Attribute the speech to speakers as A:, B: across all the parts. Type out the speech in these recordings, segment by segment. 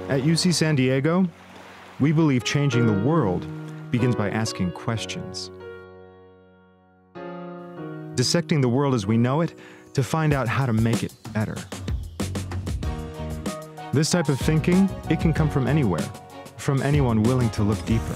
A: At UC San Diego, we believe changing the world begins by asking questions. Dissecting the world as we know it to find out how to make it better. This type of thinking, it can come from anywhere, from anyone willing to look deeper.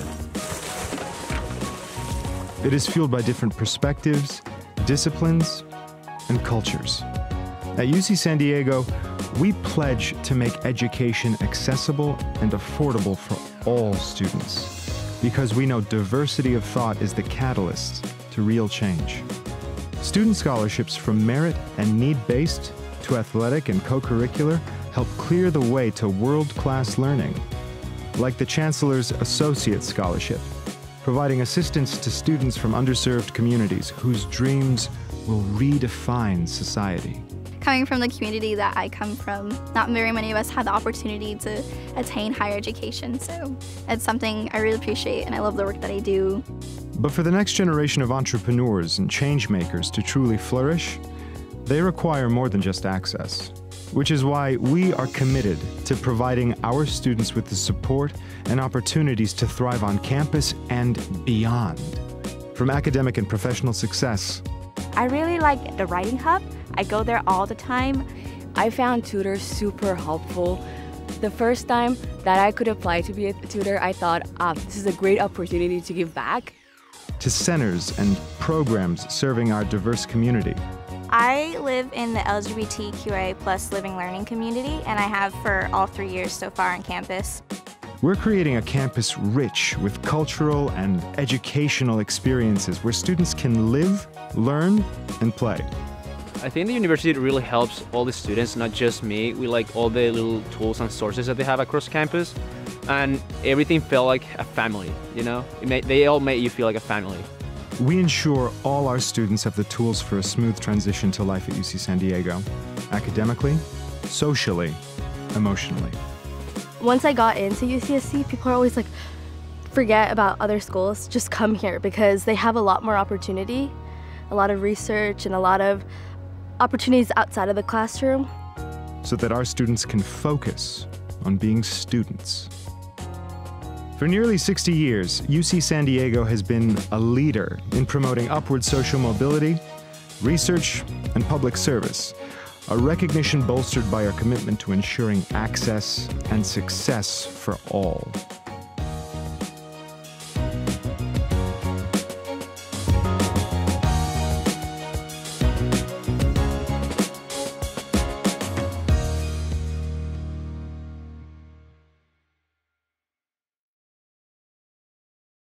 A: It is fueled by different perspectives, disciplines, and cultures. At UC San Diego, we pledge to make education accessible and affordable for all students, because we know diversity of thought is the catalyst to real change. Student scholarships from merit and need-based to athletic and co-curricular help clear the way to world-class learning, like the Chancellor's Associate Scholarship, providing assistance to students from underserved communities whose dreams will redefine society.
B: Coming from the community that I come from, not very many of us have the opportunity to attain higher education, so it's something I really appreciate and I love the work that I do.
A: But for the next generation of entrepreneurs and change makers to truly flourish, they require more than just access, which is why we are committed to providing our students with the support and opportunities to thrive on campus and beyond. From academic and professional success.
C: I really like the Writing Hub. I go there all the time.
D: I found tutors super helpful. The first time that I could apply to be a tutor, I thought, this is a great opportunity to give back.
A: To centers and programs serving our diverse community.
E: I live in the LGBTQIA+ living learning community, and I have for all 3 years so far on campus.
A: We're creating a campus rich with cultural and educational experiences where students can live, learn, and play.
F: I think the university really helps all the students, not just me. We like all the little tools and sources that they have across campus, and everything felt like a family, you know? They all make you feel like a family.
A: We ensure all our students have the tools for a smooth transition to life at UC San Diego, academically, socially, emotionally.
G: Once I got into UCSC, people are always like, forget about other schools, just come here because they have a lot more opportunity, a lot of research, and a lot of opportunities outside of the classroom.
A: So that our students can focus on being students. For nearly 60 years, UC San Diego has been a leader in promoting upward social mobility, research, and public service, a recognition bolstered by our commitment to ensuring access and success for all.